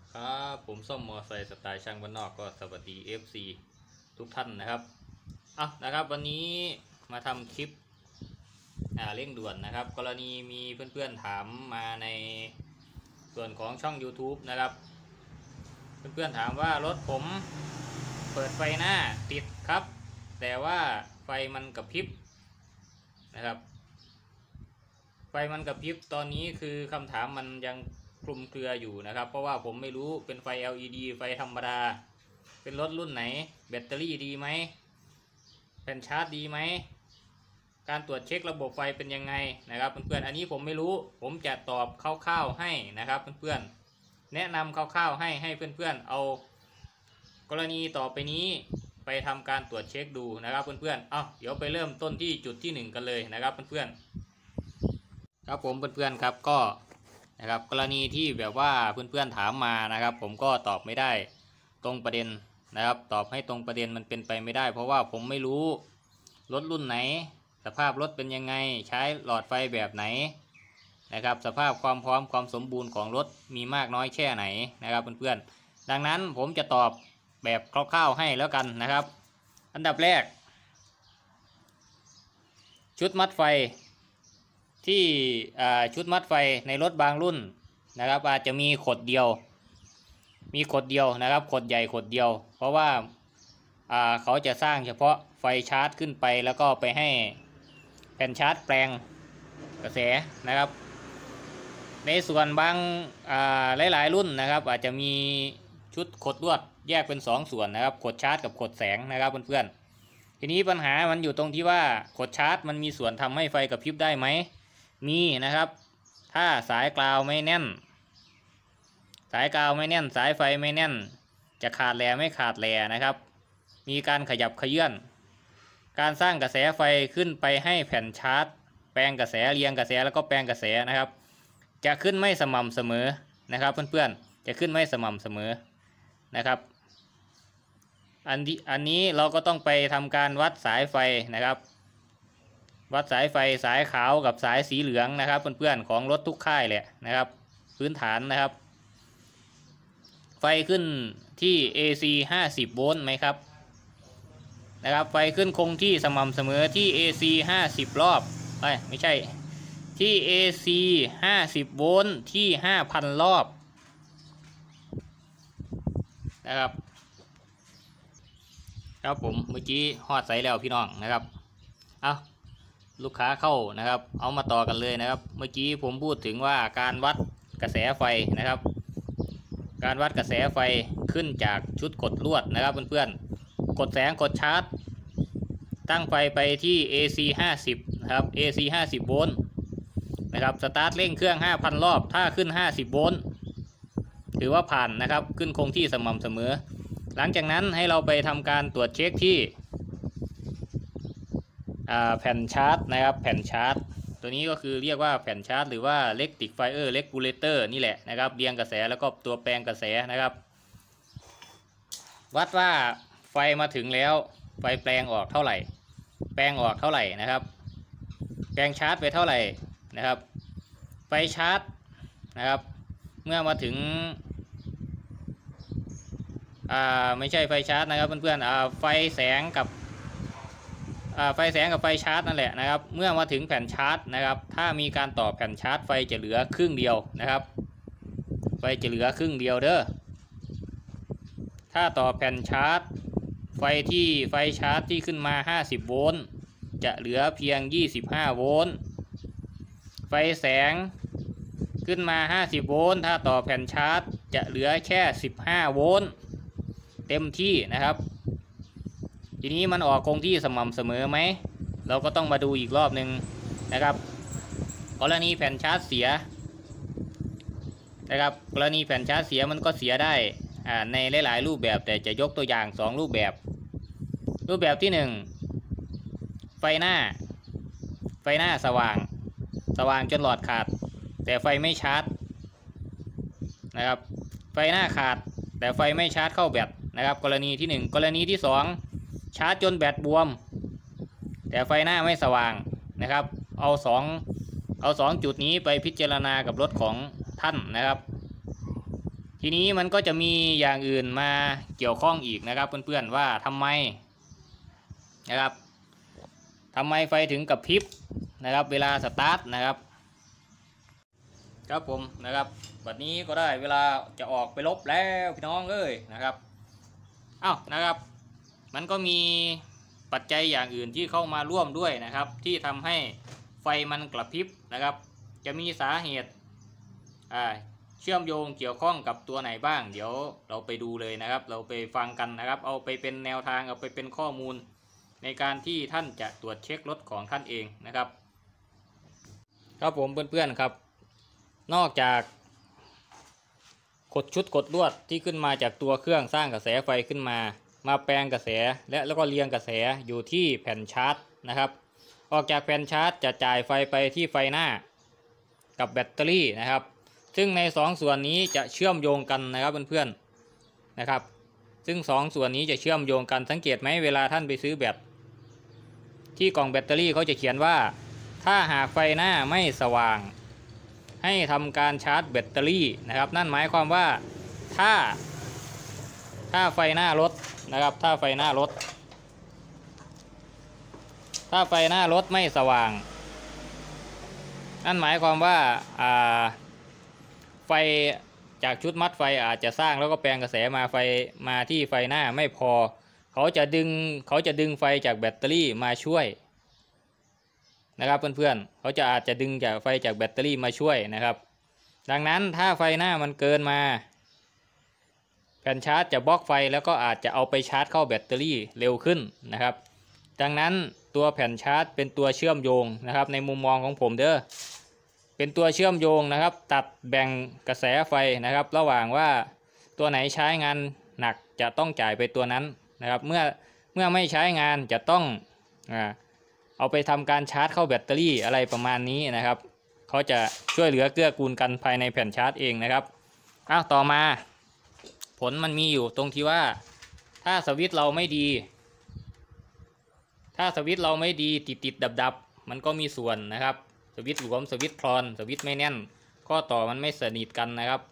ครับผมส้มมอไซค์สไตล์ช่างบ้านนอกก็สวัสดี FC ทุกท่านนะครับนะครับวันนี้มาทำคลิปเร่งด่วนนะครับกรณีมีเพื่อนๆถามมาในส่วนของช่อง YouTube นะครับเพื่อนๆถามว่ารถผมเปิดไฟหน้าติดครับแต่ว่าไฟมันกระพริบนะครับไฟมันกระพริบตอนนี้คือคำถามมันยังคลุมเครืออยู่นะครับเพราะว่าผมไม่รู้เป็นไฟ LED ไฟธรรมดาเป็นรถรุ่นไหนแบตเตอรี่ดีไหมแผ่นชาร์จดีไหมการตรวจเช็คระบบไฟเป็นยังไงนะครับเพื่อนๆอันนี้ผมไม่รู้ผมจะตอบคร่าวๆให้นะครับเพื่อนๆแนะนำคร่าวๆให้เพื่อนๆเอากรณีต่อไปนี้ไปทำการตรวจเช็คดูนะครับเพื่อนๆเดี๋ยวไปเริ่มต้นที่จุดที่1กันเลยนะครับเพื่อนๆครับผมเพื่อนๆครับก็นะครับกรณีที่แบบว่าเพื่อนๆถามมานะครับผมก็ตอบไม่ได้ตรงประเด็นนะครับตอบให้ตรงประเด็นมันเป็นไปไม่ได้เพราะว่าผมไม่รู้รถรุ่นไหนสภาพรถเป็นยังไงใช้หลอดไฟแบบไหนนะครับสภาพความพร้อมความสมบูรณ์ของรถมีมากน้อยแค่ไหนนะครับเพื่อนๆดังนั้นผมจะตอบแบบคร่าวๆให้แล้วกันนะครับอันดับแรกชุดมัดไฟที่ชุดมัดไฟในรถบางรุ่นนะครับอาจจะมีขดเดียวนะครับขดใหญ่ขดเดียวเพราะว่าเขาจะสร้างเฉพาะไฟชาร์จขึ้นไปแล้วก็ไปให้แผ่นชาร์จแปลงกระแสนะครับในส่วนบางหลายๆรุ่นนะครับอาจจะมีชุดขดลวดแยกเป็น2 ส่วนนะครับขดชาร์จกับขดแสงนะครับเพื่อนๆทีนี้ปัญหามันอยู่ตรงที่ว่าขดชาร์จมันมีส่วนทำให้ไฟกระพริบได้ไหมมีนะครับถ้าสายกราวไม่แน่นสายไฟไม่แน่นจะขาดแหล่ไม่ขาดแหล่นะครับมีการขยับเขยื้อนการสร้างกระแสไฟขึ้นไปให้แผ่นชาร์จแปลงกระแสเรียงกระแสแล้วก็แปลงกระแสนะครับจะขึ้นไม่สม่ำเสมอนะครับเพื่อนๆจะขึ้นไม่สม่ำเสมอนะครับอันนี้เราก็ต้องไปทำการวัดสายไฟนะครับวัดสายไฟสายขาวกับสายสีเหลืองนะครับเพื่อนๆของรถทุกค่ายแหละนะครับพื้นฐานนะครับไฟขึ้นที่ AC 50 โวลต์ไหมครับนะครับไฟขึ้นคงที่สม่ำเสมอที่ AC 50 รอบไม่ใช่ที่ AC 50 โวลต์ที่ 5,000 รอบนะครับครับผมเมื่อกี้ฮอดใส่แล้วพี่น้องนะครับลูกค้าเข้านะครับเอามาต่อกันเลยนะครับเมื่อกี้ผมพูดถึงว่าการวัดกระแสไฟนะครับการวัดกระแสไฟขึ้นจากชุดกดลวดนะครับเพื่อนๆกดแสงกดชาร์จตั้งไฟไปที่ AC 50นะครับ AC 50 โวลต์นะครับสตาร์ทเร่งเครื่อง 5,000 รอบถ้าขึ้น50 โวลต์ถือว่าผ่านนะครับขึ้นคงที่สม่ำเสมอหลังจากนั้นให้เราไปทำการตรวจเช็คที่แผ่นชาร์จนะครับแผ่นชาร์จตัวนี้ก็คือเรียกว่าแผ่นชาร์จหรือว่า Rectifier Regulator นี่แหละนะครับเรียงกระแสแล้วก็ตัวแปลงกระแสนะครับวัดว่าไฟมาถึงแล้วไฟแปลงออกเท่าไหร่นะครับแปลงชาร์จไปเท่าไหร่นะครับไฟชาร์จนะครับเมื่อมาถึงไม่ใช่ไฟชาร์จนะครับเพื่อนๆไฟแสงกับไฟชาร์จนั่นแหละนะครับเมื่อมาถึงแผ่นชาร์จนะครับถ้ามีการต่อแผ่นชาร์จไฟจะเหลือครึ่งเดียวนะครับไฟจะเหลือครึ่งเดียวเด้อถ้าต่อแผ่นชาร์จไฟชาร์จที่ขึ้นมา50 โวลต์จะเหลือเพียง25 โวลต์ไฟแสงขึ้นมา50 โวลต์ถ้าต่อแผ่นชาร์จจะเหลือแค่15 โวลต์เต็มที่นะครับทีนี้มันออกคงที่สม่ำเสมอไหมเราก็ต้องมาดูอีกรอบหนึ่งนะครับกรณีแผ่นชาร์จเสียนะครับกรณีแผ่นชาร์จเสียมันก็เสียได้ในหลายๆรูปแบบแต่จะยกตัวอย่าง2 รูปแบบที่1ไฟหน้าสว่างจนหลอดขาดแต่ไฟไม่ชาร์จนะครับไฟหน้าขาดแต่ไฟไม่ชาร์จเข้าแบตนะครับกรณีที่1กรณีที่2ชาร์จจนแบตบวมแต่ไฟหน้าไม่สว่างนะครับเอา2จุดนี้ไปพิจารณากับรถของท่านนะครับทีนี้มันก็จะมีอย่างอื่นมาเกี่ยวข้องอีกนะครับเพื่อนๆว่าทำไมนะครับทำไมไฟถึงกระพริบนะครับเวลาสตาร์ทนะครับครับผมนะครับบัดนี้ก็ได้เวลาจะออกไปลบแล้วพี่น้องเอ้ยนะครับนะครับมันก็มีปัจจัยอย่างอื่นที่เข้ามาร่วมด้วยนะครับที่ทำให้ไฟมันกระพริบนะครับจะมีสาเหตุเชื่อมโยงเกี่ยวข้องกับตัวไหนบ้างเดี๋ยวเราไปดูเลยนะครับเราไปฟังกันนะครับเอาไปเป็นแนวทางเอาไปเป็นข้อมูลในการที่ท่านจะตรวจเช็ครถของท่านเองนะครับครับผมเพื่อนๆครับนอกจากกดลวดที่ขึ้นมาจากตัวเครื่องสร้างกระแสไฟขึ้นมาแปลงกระแสแล้วก็เรียงกระแสอยู่ที่แผ่นชาร์จนะครับออกจากแผ่นชาร์จจะจ่ายไฟไปที่ไฟหน้ากับแบตเตอรี่นะครับซึ่งใน2ส่วนนี้จะเชื่อมโยงกันนะครับเพื่อนๆนะครับซึ่ง2ส่วนนี้จะเชื่อมโยงกันสังเกตไหมเวลาท่านไปซื้อแบตที่กล่องแบตเตอรี่เขาจะเขียนว่าถ้าหากไฟหน้าไม่สว่างให้ทำการชาร์จแบตเตอรี่นะครับนั่นหมายความว่าถ้าไฟหน้ารถนะครับถ้าไฟหน้ารถไม่สว่างนั่นหมายความว่าไฟจากชุดมัดไฟอาจจะสร้างแล้วก็แปลงกระแสมาที่ไฟหน้าไม่พอเขาจะดึงไฟจากแบตเตอรี่มาช่วยนะครับเพื่อนๆเขาอาจจะดึงจากไฟจากแบตเตอรี่มาช่วยนะครับดังนั้นถ้าไฟหน้ามันเกินมาแผ่นชาร์จจะบล็อกไฟแล้วก็อาจจะเอาไปชาร์จเข้าแบตเตอรี่เร็วขึ้นนะครับดังนั้นตัวแผ่นชาร์จเป็นตัวเชื่อมโยงนะครับในมุมมองของผมเป็นตัวเชื่อมโยงนะครับตัดแบ่งกระแสไฟนะครับระหว่างว่าตัวไหนใช้งานหนักจะต้องจ่ายไปตัวนั้นนะครับเมื่อไม่ใช้งานจะต้องเอาไปทำการชาร์จเข้าแบตเตอรี่อะไรประมาณนี้นะครับเขาจะช่วยเหลือเกื้อกูลกันภายในแผ่นชาร์จเองนะครับต่อมาผลมันมีอยู่ตรงที่ว่าถ้าสวิตช์เราไม่ดีติดดับมันก็มีส่วนนะครับสวิตช์หลวมสวิตช์คลอนสวิตช์ไม่แน่นข้อต่อมันไม่สนิทกันนะครับ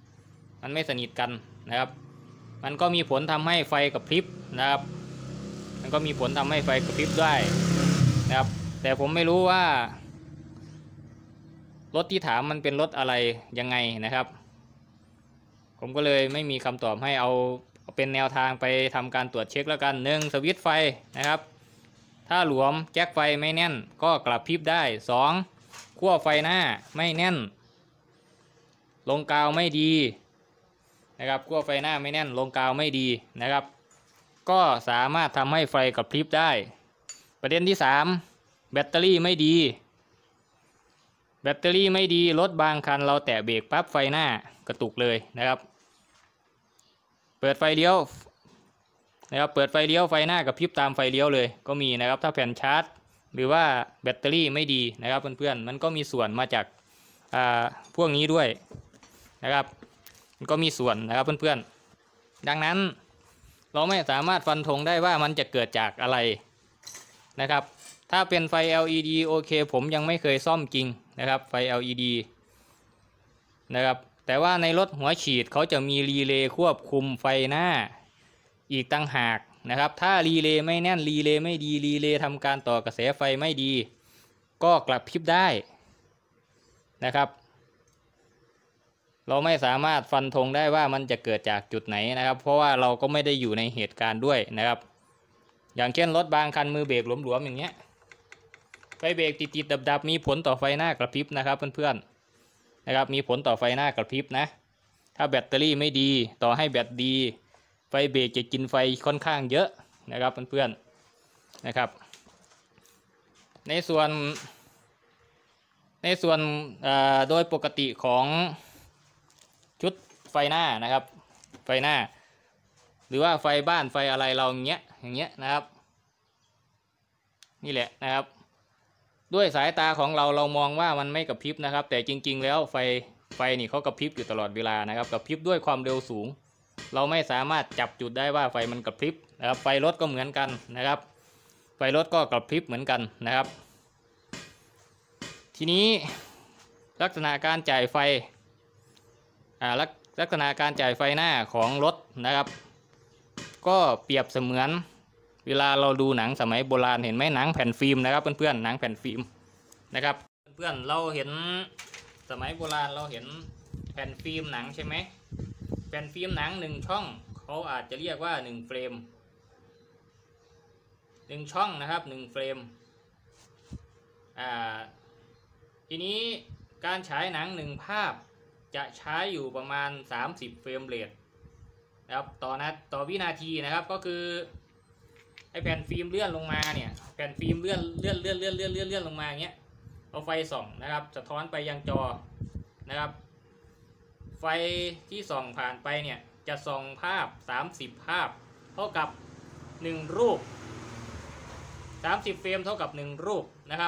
มันก็มีผลทำให้ไฟกระพริบนะครับได้นะครับแต่ผมไม่รู้ว่ารถที่ถามมันเป็นรถอะไรยังไงนะครับผมก็เลยไม่มีคำตอบให้เอาเป็นแนวทางไปทำการตรวจเช็คแล้วกัน1สวิตช์ไฟนะครับถ้าหลวมแจ็คไฟไม่แน่นก็กระพริบได้2ขั้วไฟหน้าไม่แน่นลงกาวไม่ดีนะครับขั้วไฟหน้าไม่แน่นลงกาวไม่ดีนะครับก็สามารถทำให้ไฟกระพริบได้ประเด็นที่3แบตเตอรี่ไม่ดีรถบางคันเราแตะเบรกปั๊บไฟหน้ากระตุกเลยนะครับเปิดไฟเลี้ยวไฟหน้ากระพริบตามไฟเลี้ยวเลยก็มีนะครับถ้าแผ่นชาร์จหรือว่าแบตเตอรี่ไม่ดีนะครับเพื่อนๆมันก็มีส่วนมาจากพวกนี้ด้วยนะครับมันก็มีส่วนนะครับเพื่อนๆดังนั้นเราไม่สามารถฟันธงได้ว่ามันจะเกิดจากอะไรนะครับถ้าเป็นไฟ LED โอเคผมยังไม่เคยซ่อมจริงนะครับไฟ LED นะครับแต่ว่าในรถหัวฉีดเขาจะมีรีเลย์ควบคุมไฟหน้าอีกตั้งหากนะครับถ้ารีเลย์ไม่แน่นรีเลย์ไม่ดีรีเลย์ทำการต่อกระแสไฟไม่ดีก็กระพริบได้นะครับเราไม่สามารถฟันธงได้ว่ามันจะเกิดจากจุดไหนนะครับเพราะว่าเราก็ไม่ได้อยู่ในเหตุการณ์ด้วยนะครับอย่างเช่นรถบางคันมือเบรกหลวมๆอย่างเงี้ยไฟเบรกติดดับมีผลต่อไฟหน้ากระพริบนะครับเพื่อนๆนะครับมีผลต่อไฟหน้ากระพริบนะถ้าแบตเตอรี่ไม่ดีต่อให้แบตดีไฟเบรกจะกินไฟค่อนข้างเยอะนะครับเพื่อนๆนะครับในส่วนโดยปกติของชุดไฟหน้านะครับไฟหน้าหรือว่าไฟบ้านไฟอะไรเราอย่างเงี้ยนะครับนี่แหละนะครับด้วยสายตาของเรามองว่ามันไม่กระพริบนะครับแต่จริงๆแล้วไฟนี่เขากระพริบอยู่ตลอดเวลานะครับกระพริบด้วยความเร็วสูงเราไม่สามารถจับจุดได้ว่าไฟมันกระพริบนะครับไฟรถก็เหมือนกันนะครับไฟรถก็กระพริบเหมือนกันนะครับทีนี้ลักษณะการจ่ายไฟลักษณะการจ่ายไฟหน้าของรถนะครับก็เปรียบเสมือนเวลาเราดูหนังสมัยโบราณเห็นไหมหนังแผ่นฟิล์มนะครับเพื่อนๆหนังแผ่นฟิล์มนะครับเพื่อนเราเห็นสมัยโบราณเราเห็นแผ่นฟิล์มหนังใช่ไหมแผ่นฟิล์มหนัง1 ช่องเขาอาจจะเรียกว่า1 เฟรม1 ช่องนะครับ1 เฟรมทีนี้การฉายหนัง1 ภาพจะใช้อยู่ประมาณ30 เฟรมเรทนะครับต่อวินาทีนะครับก็คือไอแผ่นฟิล์มเลื่อนลงมาเนี่ยแผ่นฟิล์มเลื่อนลงมาอย่างเงี้ยเอาไฟส่องนะครับสะท้อนไปยังจอนะครับไฟที่ส่องผ่านไปเนี่ยจะส่องภาพ30 ภาพเท่ากับ1 รูป30 เฟรมเท่ากับ1 รูปนะครับ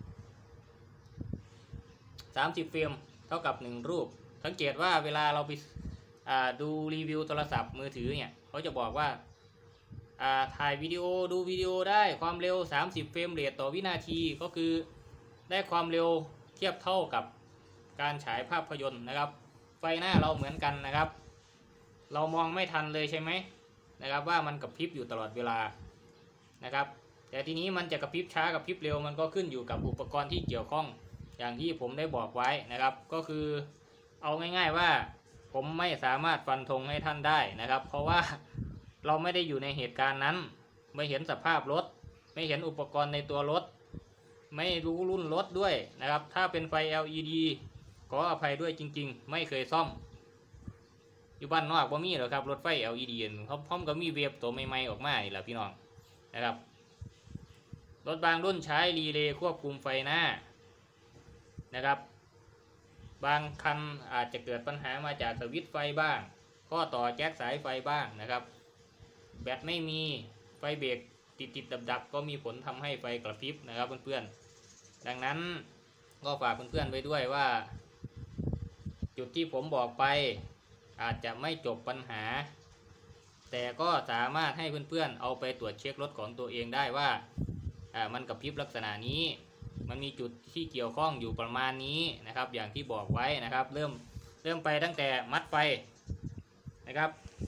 30 เฟรมเท่ากับ1 รูปสังเกตว่าเวลาเราไปดูรีวิวโทรศัพท์มือถือเนี่ยเขาจะบอกว่าถ่ายวิดีโอดูวิดีโอได้ความเร็ว30 เฟรมเรทต่อวินาทีก็คือได้ความเร็วเทียบเท่ากับการฉายภาพยนตร์นะครับไฟหน้าเราเหมือนกันนะครับเรามองไม่ทันเลยใช่ไหมนะครับว่ามันกระพริบอยู่ตลอดเวลานะครับแต่ทีนี้มันจะกระพริบช้ากระพริบเร็วมันก็ขึ้นอยู่กับอุปกรณ์ที่เกี่ยวข้องอย่างที่ผมได้บอกไว้นะครับก็คือเอาง่ายๆว่าผมไม่สามารถฟันธงให้ท่านได้นะครับเพราะว่าเราไม่ได้อยู่ในเหตุการณ์นั้นไม่เห็นสภาพรถไม่เห็นอุปกรณ์ในตัวรถไม่รู้รุ่นรถด้วยนะครับถ้าเป็นไฟ LED ขออภัยด้วยจริงๆไม่เคยซ่อมอยู่บ้านนอกว่ามีหรอครับรถไฟ LED เขาพร้อมกับมีเวฟตัวใหม่ๆออกมานี่แหละพี่น้องนะครับรถบางรุ่นใช้รีเลย์ควบคุมไฟหน้านะครับบางคันอาจจะเกิดปัญหามาจากสวิตช์ไฟบ้างข้อต่อแจ็คสายไฟบ้างนะครับแบตไม่มีไฟเบรกติดดับก็มีผลทำให้ไฟกระพริบนะครับเพื่อนๆดังนั้นก็ฝากเพื่อนๆไว้ด้วยว่าจุดที่ผมบอกไปอาจจะไม่จบปัญหาแต่ก็สามารถให้เพื่อนๆเอาไปตรวจเช็ครถของตัวเองได้ว่ามันกระพริบลักษณะนี้มันมีจุดที่เกี่ยวข้องอยู่ประมาณนี้นะครับอย่างที่บอกไว้นะครับเริ่มไปตั้งแต่มัดไฟนะครับ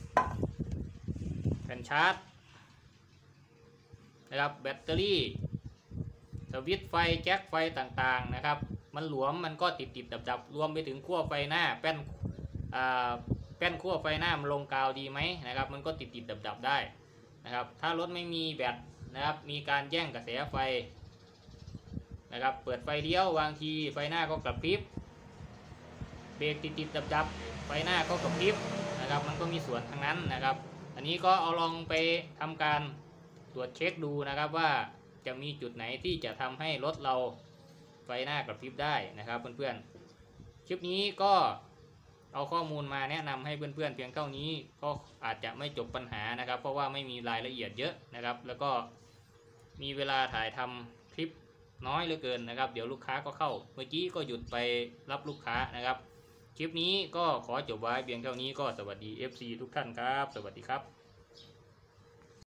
แผ่นชาร์จนะครับแบตเตอรี่สวิตช์ไฟแจ็คไฟต่างๆนะครับมันหลวมมันก็ติดดับรวมไปถึงขั้วไฟหน้าแป้นขั้วไฟหน้ามันลงกาวดีไหมนะครับมันก็ติดดับได้นะครับถ้ารถไม่มีแบตนะครับมีการแย่งกระแสไฟนะครับเปิดไฟเลี้ยวบางทีไฟหน้าก็กระพริบเบรกติดดับไฟหน้าก็กระพริบนะครับมันก็มีส่วนทั้งนั้นนะครับอันนี้ก็เอาลองไปทำการตรวจเช็คดูนะครับว่าจะมีจุดไหนที่จะทำให้รถเราไฟหน้ากระพริบได้นะครับเพื่อนๆคลิปนี้ก็เอาข้อมูลมาแนะนำให้เพื่อนๆเพียงเท่านี้ก็อาจจะไม่จบปัญหานะครับเพราะว่าไม่มีรายละเอียดเยอะนะครับแล้วก็มีเวลาถ่ายทำคลิปน้อยเหลือเกินนะครับเดี๋ยวลูกค้าก็เข้าเมื่อกี้ก็หยุดไปรับลูกค้านะครับคลิปนี้ก็ขอจบไว้เพียงเท่านี้ก็สวัสดี FC ทุกท่านครับสวัสดีครับ